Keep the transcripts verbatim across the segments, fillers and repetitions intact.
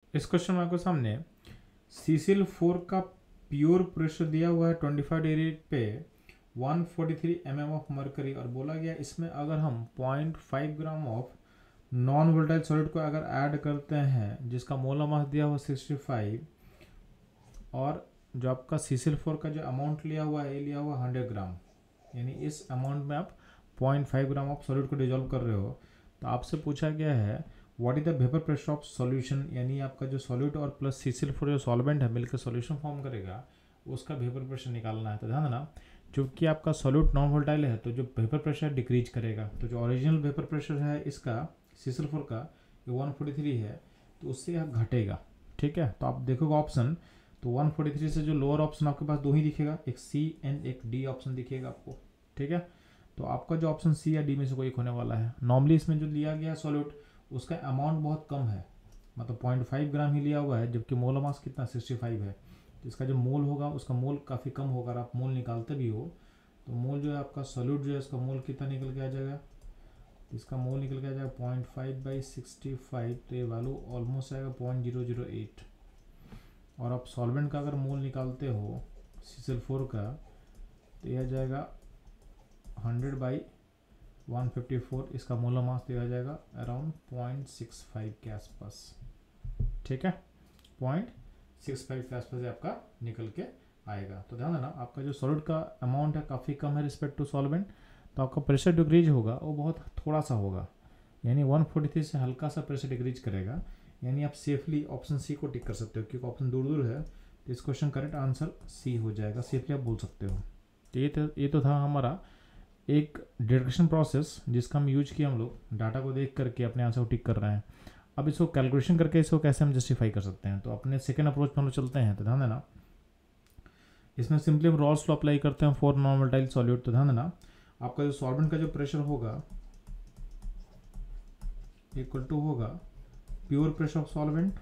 इस क्वेश्चन में आपको सामने सी सी एल फोर का प्योर प्रेशर दिया हुआ है पच्चीस डिग्री पे one forty three M M of mercury, और बोला गया इसमें अगर हम point five gram of non volatile solid को अगर ऐड करते हैं जिसका मोलर मास दिया हुआ सिक्सटी फाइव, और जो आपका सी सी एल फोर का जो अमाउंट लिया हुआ है ये लिया हुआ हंड्रेड ग्राम, यानी इस अमाउंट में आप point five gram of solid को डिजोल्व कर रहे हो, तो आपसे पूछा गया है what is the vapour pressure of solution, यानी आपका जो सॉल्यूट और plus C C L four जो सॉल्वेंट है मिलकर सॉल्यूशन फॉर्म करेगा उसका वेपर प्रेशर निकालना है। तो ध्यान देना, चूँकि आपका सॉल्यूट नॉन वोलेटाइल है तो जो वेपर प्रेशर डिक्रीज करेगा, तो जो ओरिजिनल वेपर प्रेशर है इसका सी सी एल फोर का ये वन फोर्टी थ्री है तो उससे यह घटेगा। ठीक है, तो आप देखोगे ऑप्शन, तो वन फोर्टी थ्री से जो लोअर ऑप्शन आपके पास दो ही दिखेगा, एक सी एंड एक डी ऑप्शन दिखेगा आपको। ठीक है, तो आपका जो ऑप्शन सी या डी में से कोई एक होने वाला है। नॉर्मली इसमें जो लिया गया सॉल्यूट उसका अमाउंट बहुत कम है, मतलब पॉइंट फाइव ग्राम ही लिया हुआ है, जबकि मोलर मास कितना सिक्सटी फाइव है, तो इसका जो मोल होगा उसका मोल काफ़ी कम होगा। अगर आप मोल निकालते भी हो तो मोल जो है आपका सॉल्यूट जो है इसका मोल कितना निकल के आ जाएगा, इसका मोल निकल के आ जाएगा point five by sixty five, तो ये वैल्यू ऑलमोस्ट आएगा पॉइंट जीरो जीरो एट। और आप सॉल्वेंट का अगर मोल निकालते हो सी सी एल फोर का तो यह जाएगा hundred by one fifty four, इसका मोलर मास दिया जाएगा अराउंड पॉइंट सिक्स फाइव के आसपास। ठीक है, पॉइंट सिक्स फाइव के आसपास आपका निकल के आएगा। तो ध्यान देना, आपका जो सॉलिड का अमाउंट है काफ़ी कम है रिस्पेक्ट टू सॉल्वेंट, तो आपका प्रेशर डिक्रीज होगा वो बहुत थोड़ा सा होगा, यानी वन फोर्टी थ्री से हल्का सा प्रेशर डिक्रीज करेगा, यानी आप सेफली ऑप्शन सी को टिक कर सकते हो, क्योंकि ऑप्शन दूर दूर है। तो इस क्वेश्चन करेक्ट आंसर सी हो जाएगा, सेफली आप बोल सकते हो। तो ये तो ये तो था हमारा एक डिडक्शन प्रोसेस जिसका हम यूज किया, हम लोग डाटा को देख करके अपने आंसर को टिक कर रहे हैं। अब इसको कैलकुलेशन करके इसको कैसे हम जस्टिफाई कर सकते हैं, तो अपने सेकेंड अप्रोच में हम लोग चलते हैं। तो ध्यान देना, इसमें सिंपली हम रॉल्स लॉ अप्लाई करते हैं फॉर नॉन वोलेटाइल सॉल्यूट। तो ध्यान देना, आपका जो सॉल्वेंट का जो प्रेशर होगा इक्वल टू होगा pure pressure of solvent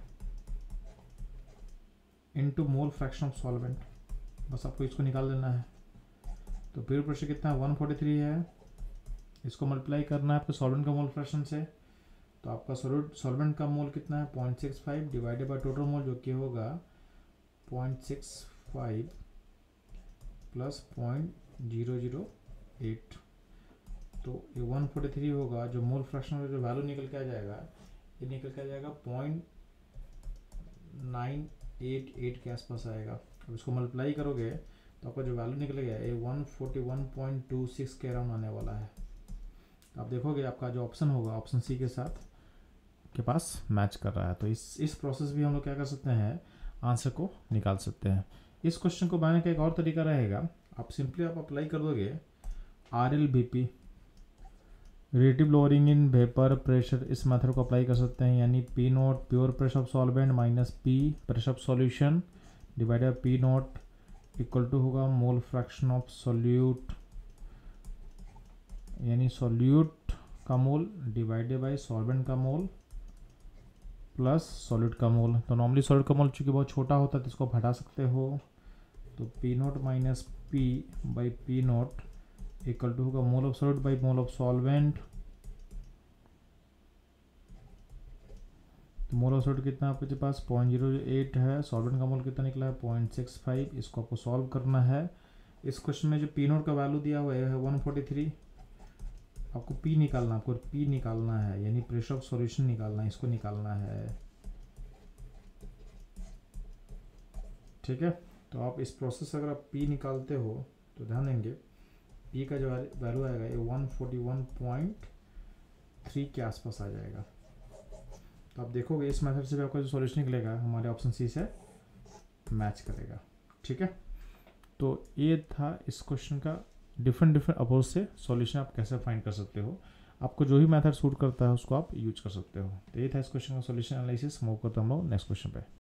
into mole fraction of solvent, बस आपको इसको निकाल देना है। तो प्योर प्रेशर कितना है वन फोर्टी थ्री है, इसको मल्टीप्लाई करना है आपके सॉल्वेंट का मोल फ्रैक्शन से, तो आपका सॉल्यूट सॉल्वेंट का मोल कितना है point six five divided by total mole जो कि होगा point six five plus point zero zero eight, तो ये वन फोर्टी थ्री होगा। जो मोल फ्रैक्शन में जो वैल्यू निकल के आ जाएगा ये निकल के आ जाएगा पॉइंट नाइन एट एट के आसपास आएगा। अब इसको मल्टीप्लाई करोगे तो आपका जो वैल्यू निकलेगा ये one forty one point two six के अराउंड आने वाला है। आप देखोगे आपका जो ऑप्शन होगा ऑप्शन सी के साथ के पास मैच कर रहा है। तो इस इस प्रोसेस भी हम लोग क्या कर सकते हैं, आंसर को निकाल सकते हैं। इस क्वेश्चन को बनाने का एक और तरीका रहेगा, आप सिंपली आप अप्लाई कर दोगे R L B P, relative lowering in vapour pressure, इस मेथड को अप्लाई कर सकते हैं, यानी P not pure pressure of solvent minus P pressure of solution divided P not equal to होगा मोल फ्रैक्शन ऑफ सॉल्यूट, यानी solute का mole divided by solvent का मोल प्लस सॉल्यूट का मोल। तो नॉर्मली सॉल्यूट का मोल चूँकि बहुत छोटा होता है तो इसको आप हटा सकते हो, तो P not minus P by P not equal to होगा mole of solute by mole of solvent. तो मोल ऑफ सॉल्यूट कितना आपके पास पॉइंट जीरो एट है, सॉल्वेंट का मोल कितना निकला है पॉइंट सिक्स फाइव। इसको आपको सॉल्व करना है। इस क्वेश्चन में जो पी नोट का वैल्यू दिया हुआ है वन फोर्टी थ्री, आपको पी निकालना आपको पी निकालना है, यानी प्रेशर ऑफ सॉल्यूशन निकालना है, इसको निकालना है। ठीक है, तो आप इस प्रोसेस से अगर आप पी निकालते हो तो ध्यान देंगे पी का जो वैल्यू आएगा ये one forty one point three के आसपास आ जाएगा। तो आप देखोगे इस मेथड से भी आपका जो सॉल्यूशन निकलेगा हमारे ऑप्शन सी से मैच करेगा। ठीक है, तो ये था इस क्वेश्चन का डिफरेंट डिफरेंट अप्रोच से सॉल्यूशन आप कैसे फाइंड कर सकते हो। आपको जो भी मेथड सूट करता है उसको आप यूज कर सकते हो। तो ये था इस क्वेश्चन का सॉल्यूशन एनालिसिस। मूव करते हम लोग नेक्स्ट क्वेश्चन पे।